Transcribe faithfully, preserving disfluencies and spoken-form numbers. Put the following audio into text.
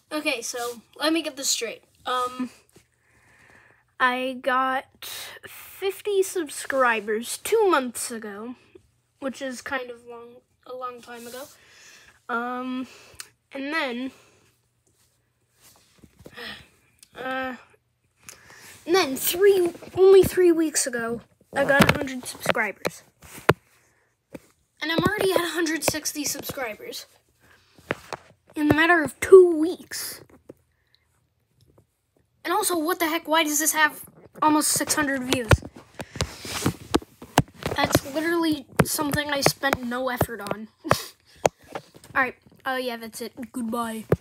Okay, so let me get this straight. Um, I got fifty subscribers two months ago, which is kind of long, a long time ago. Um, and then, uh, and then three, only three weeks ago, I got one hundred subscribers. And I'm already at one hundred sixty subscribers in the matter of two weeks. And also, what the heck, why does this have almost six hundred views? That's literally something I spent no effort on. Alright, oh uh, yeah, that's it. Goodbye.